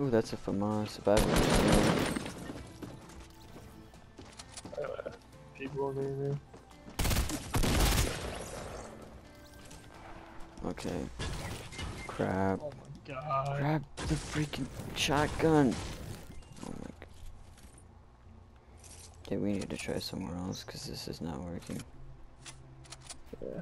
Ooh, that's a FAMAS, if I've ever seen it. People over there. Okay. Crap. Oh my god. Grab the freaking shotgun. Oh my god. Okay, we need to try somewhere else because this is not working. Yeah.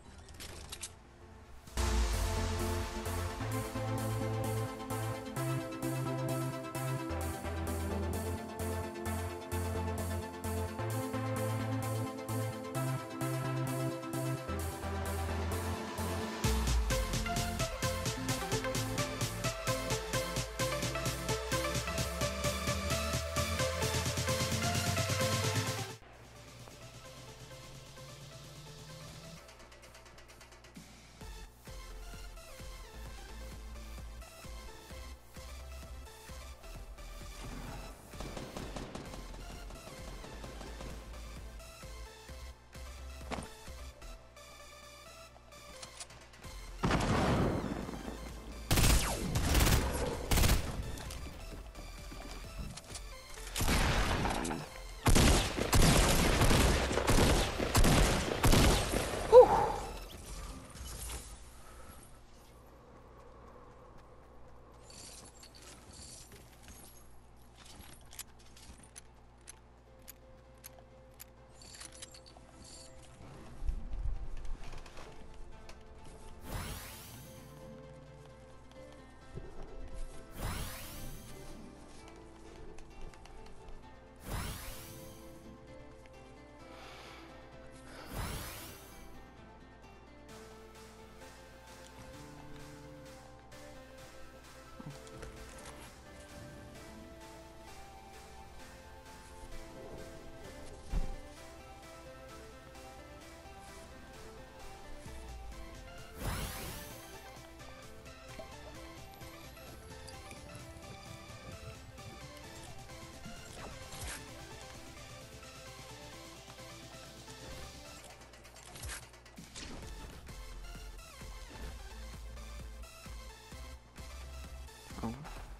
Oh.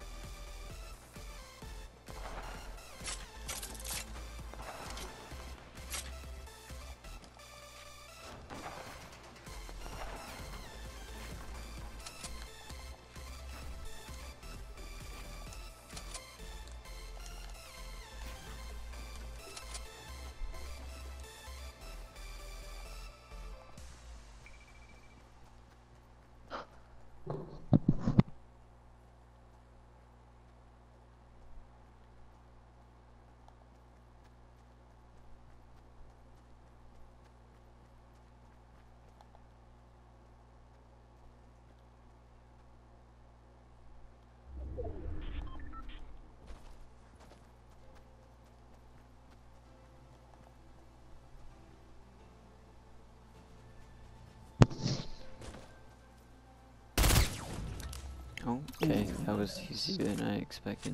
Okay, that was easier than I expected.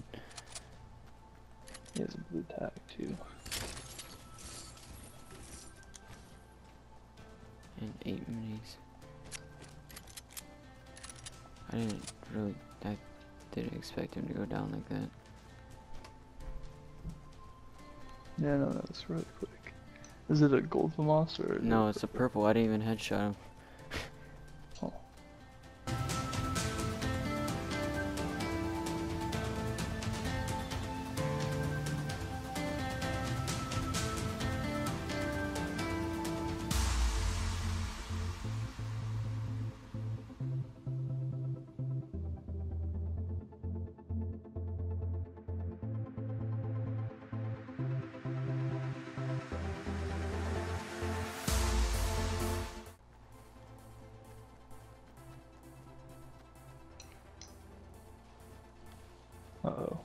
He has a blue tag too. And 8 minis. I didn't expect him to go down like that. Yeah, no, that was really quick. Is it a gold FAMAS or? No, it's a purple. I didn't even headshot him. Oh. Uh-oh.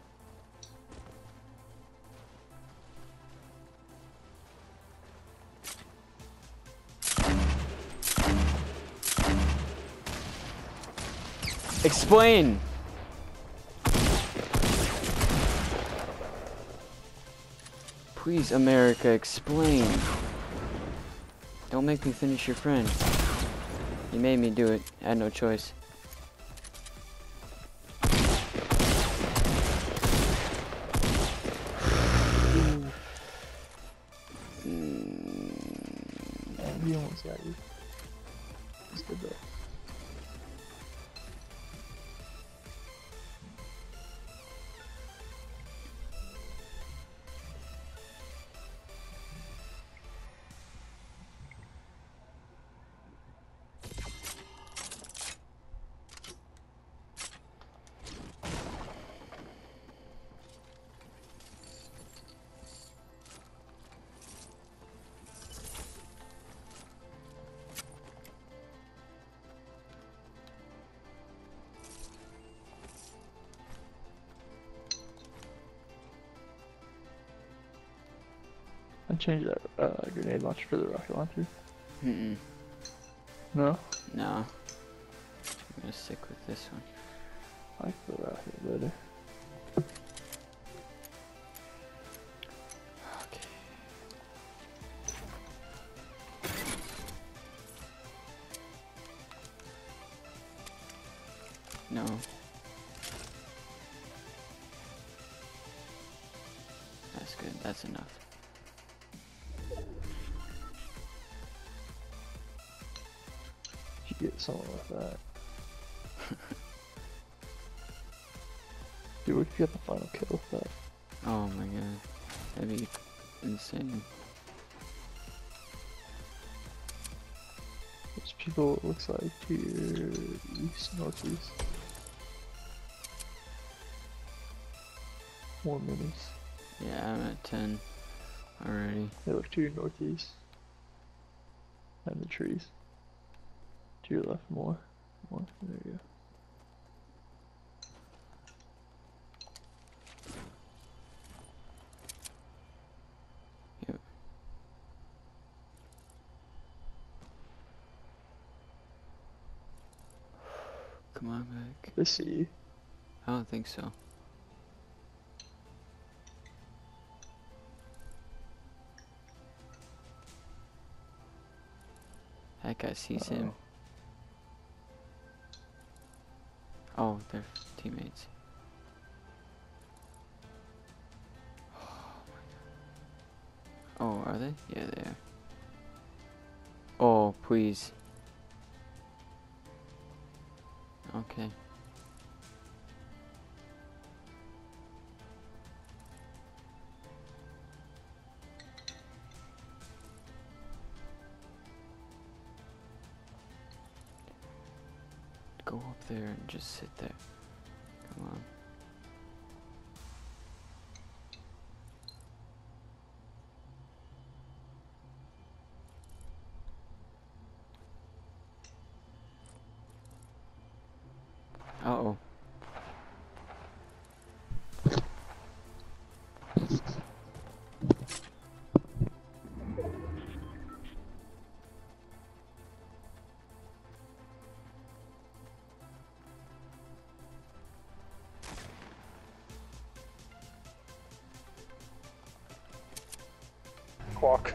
Explain! Please, America, explain. Don't make me finish your friend. You made me do it. I had no choice. He almost got you. Just did that. I changed that grenade launcher for the rocket launcher. Mm-mm. No? No. I'm gonna stick with this one. I like the rocket better. Okay. No. That's good. That's enough. You get someone with that. Dude, what if you got the final kill with that? Oh my god. That'd be insane. There's people, it looks like, here, east, northeast. More minis. Yeah, I'm at 10 already. They look to your northeast. And the trees. To your left more. More. There you go. Yep. Come on back. They see you. I don't think so. That guy sees him. Oh, they're teammates. Oh, are they? Yeah, they are. Oh, please. Okay. Go up there and just sit there. Come on. Uh-oh. Quack.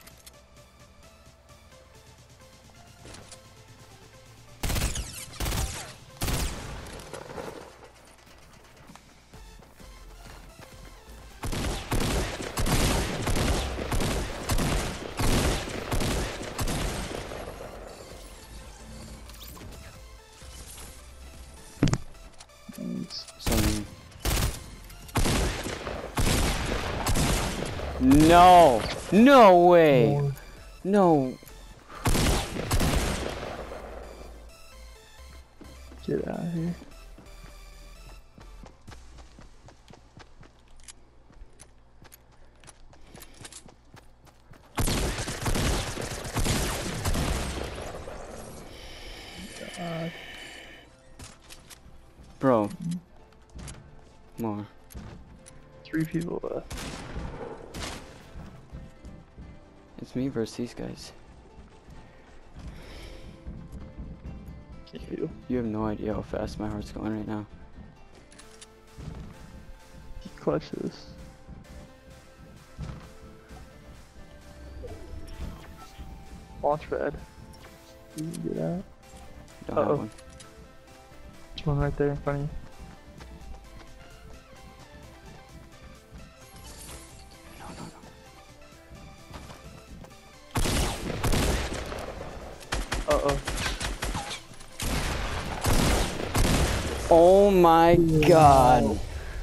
Something. No! No way! More. No! Get out of here. God. Bro. More. 3 people left. It's me versus these guys. You. You have no idea how fast my heart's going right now. He clutches. Launch pad. You can get out. Don't Uh-oh. have one. There's one right there in front of you. No, no, Oh my god.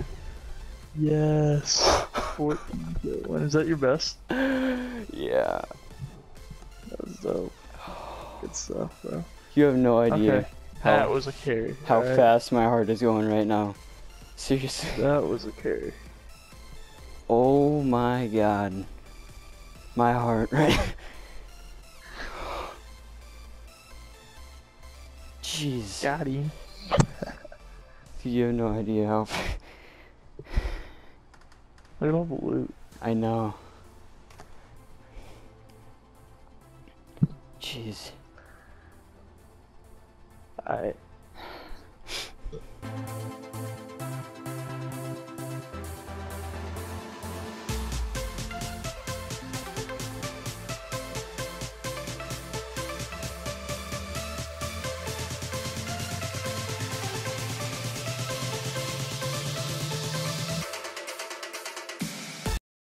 Yes. 14 kill win. Is that your best? Yeah. That was dope. Good stuff, bro. You have no idea Okay. That was a carry. how alright? fast my heart is going right now. Seriously. That was a carry. Oh my god. My heart, right? Jeez. Got him. You have no idea how. Look at all the loot. I know. Jeez. Alright.